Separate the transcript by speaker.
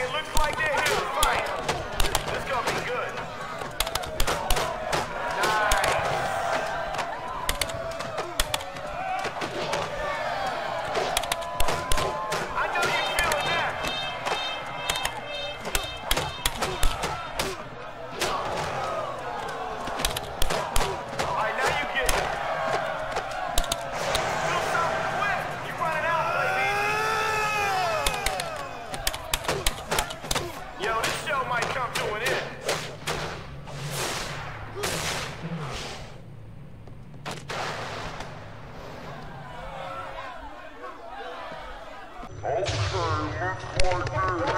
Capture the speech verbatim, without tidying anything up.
Speaker 1: it looks like they're here to fight. This is gonna be good. Nice. I know you're feeling that. All right, now you get it. Do something quick. You're running out, baby. Yo, this show might come to an end.
Speaker 2: Okay, looks like this.